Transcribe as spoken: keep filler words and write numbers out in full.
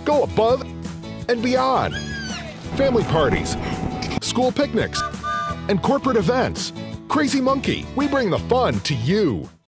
Go above and beyond. Family parties, school picnics, and corporate events. Crazy Monkey, we bring the fun to you.